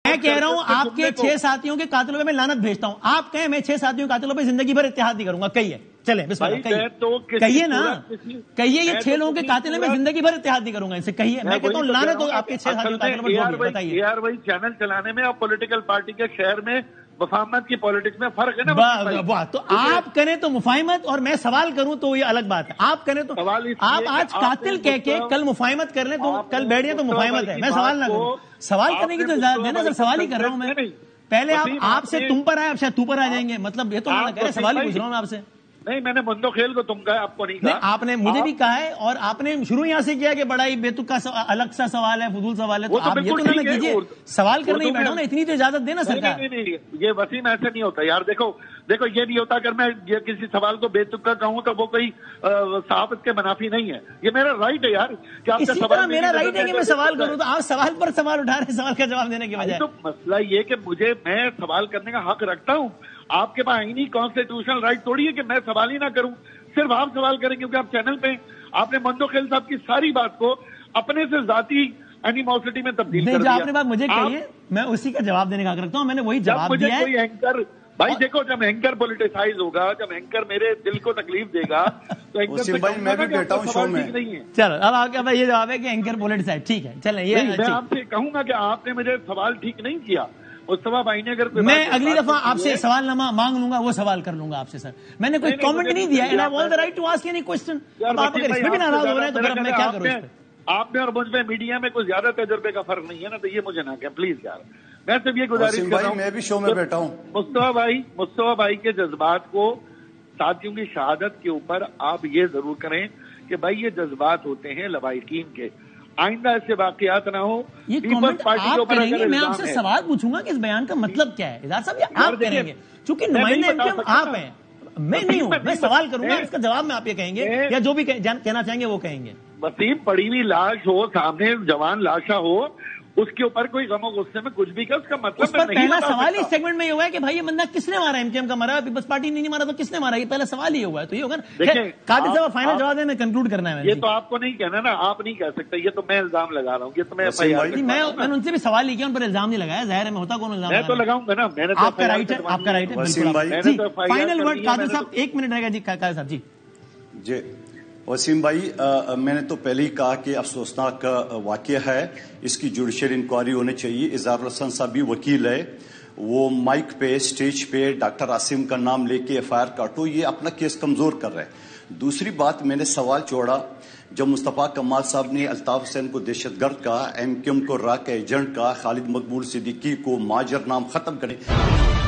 میں کہہ رہا ہوں آپ کے 6 ساتھیوں کے قاتلوں پہ میں لعنت بھیجتا ہوں. آپ کہیں میں 6 ساتھیوں کے قاتلوں پہ زندگی بھر اتحاد نہیں کروں گا. کہیے, چلے بسم اللہ کہیے نا, کہیے یہ 6 لوگوں کے قاتل ہیں, میں زندگی بھر اتحاد نہیں کروں گا. ان سے کہیے, میں کہتا ہوں لعنت ہو آپ کے 6 ساتھیوں کے قاتلوں پر. بتائیے یار وہی چینل چلانے میں اور پولیٹیکل پارٹی کے شہر میں مفاہمت کی پالیٹکس میں فرق ہے نا. واہ, تو آپ کریں تو مفاہمت اور میں سوال کروں تو یہ الگ بات ہے. آپ کریں تو آپ آج قاتل کہہ کے کل مفاہمت کر لیں تو کل بیٹھ جائیں تو مفاہمت ہے. میں سوال نہ کروں, سوال کرنے کی تو اجازت ہے نا سر, سوال ہی کر رہا ہوں میں. پہلے آپ سے تم پر آئے, اب شاید تو پر آ جائیں گے. مطلب یہ تو نہ کہہ رہے, سوال ہی پوچھ رہا ہوں میں آپ سے. نہیں, میں نے بندو کھیل کو تم کہا, آپ کو نہیں کہا. آپ نے مجھے بھی کہا ہے, اور آپ نے شروع یہاں سے کیا کہ بڑا ہی بے تکا الگ سا سوال ہے, فضول سوال ہے. تو آپ یہ تو نہ کیجیے, سوال کرنے ہی بیٹھا ہوں نا, اتنی تو اجازت دینا سرکار. نہیں, یہ وسیم ایسے نہیں ہوتا یار. دیکھو یہ نہیں ہوتا اگر میں یہ کسی سوال کو بے تکا کہوں تو وہ کوئی صحافت کے منافی نہیں ہے. یہ میرا رائٹ ہے یار. اسی طرح میرا رائٹ ہے کہ میں سوال کروں, تو آپ سوال پر سوال اٹھا رہے ہیں سوال کا جواب دینے کے بجائے. تو مسئلہ یہ کہ میں سوال کرنے کا حق رکھتا ہوں. آپ کے پاس آئینی کانسٹیٹیوشنل رائٹ تھوڑی ہے کہ میں سوال ہی نہ کروں. صرف آپ سوال کریں کیونکہ آپ چینل پہ آپ نے مندو خیل صاحب کی ساری بات کو اپنے سے ذاتی اینیموسٹی میں تبدیل کر دیا. آپ نے بات مجھے کہیے, میں اسی کا جواب دینے کا حق رکھتا ہوں. میں نے وہی جواب دیا ہے. کوئی اینکر بھائی دیکھو, جب اینکر پولیٹیسائز ہوگا, جب اینکر میرے دل کو تکلیف دے گا تو میں بھی بیٹھا ہوں شو میں. چلو اب آپ کا یہ جواب ہے کہ اینکر پولیٹیسائز, ٹھیک ہے. چلیں میں آپ سے کہوں گا کہ آپ نے مجھے سوال ٹھیک نہیں کیا. میں اگلی دفعہ آپ سے سوال نامہ مانگ لوں گا, وہ سوال کر لوں گا آپ سے سر. میں نے کوئی کامنٹ نہیں دیا, and I have all the right to ask any question. اب آپ اگر اس میں بھی ناراض ہو رہے ہیں تو پھر میں کیا کروں اس پہ. آپ میں اور مجھ میں میڈیا میں کوئی زیادہ تجربے کا فرق نہیں ہے نا, تو یہ مجھے نہ کہیں پلیز یار. میں صرف یہ گزارش کر رہا ہوں, میں بھی شو میں بیٹھا ہوں. مصطفیٰ بھائی کے جذبات کو ساتھیوں کی شہادت کے اوپر آپ یہ ضرور کریں کہ بھائی یہ جذبات ہوتے ہیں لواحقین کے, آئندہ ایسے واقعات نہ ہو. یہ کامنٹ آپ کریں گے, میں آپ سے سوال پوچھوں گا کہ اس بیان کا مطلب کیا ہے. اظہار صاحب یہ آپ کریں گے, چونکہ نمائندے آپ ہیں, میں نہیں ہوں. میں سوال کروں گا, اس کا جواب میں آپ یہ کہیں گے, یا جو بھی کہنا چاہیں گے وہ کہیں گے. وسیم, پڑی ہوئی لاش ہو سامنے, جوان لاشا ہو, اس کے اوپر کوئی غم و غصے میں کچھ بھی کر, اس کا مطلب پہلا سوال ہی سیگمنٹ میں یہ ہوا ہے کہ بھائی یہ بندہ کس نے مارا, ایم کیو ایم کا مارا, پیپلز پارٹی نے نہیں مارا تو کس نے مارا, یہ پہلا سوال ہی ہوا ہے. تو یہ ہوگا قادر صاحب فائنل جواب دیں, میں کنکلوڈ کرنا ہے. یہ تو آپ کو نہیں کہنا نا, آپ نہیں کہہ سکتے, یہ تو میں الزام لگا رہا ہوں. یہ تو میں نے ان سے بھی سوال ہی کیا, ان پر الزام نہیں لگایا. ظاہر ہے میں ہوتا کون الزام, میں تو لگاؤں گا نا. آپ کا رائٹ ہے, آپ کا رائٹ ہے. فائنل ورڈ قادر صاحب, 1 منٹ رہے گا. جی قادر صاحب. جی وسیم بھائی, میں نے تو پہلے ہی کہا کہ افسوسناک واقعہ ہے, اس کی جوڈیشل انکوائری ہونی چاہیے. اظہار الحسن صاحب بھی وکیل ہے, وہ مائک پہ اسٹیج پہ ڈاکٹر عاصم کا نام لے کے ایف آئی آر کاٹو, یہ اپنا کیس کمزور کر رہے ہیں. دوسری بات, میں نے سوال چھوڑا جب مصطفیٰ کمال صاحب نے الطاف حسین کو دہشت گرد کہا, ایم کیو ایم کو را کا ایجنٹ کہا, خالد مقبول صدیقی کو ماجر نام ختم کرے.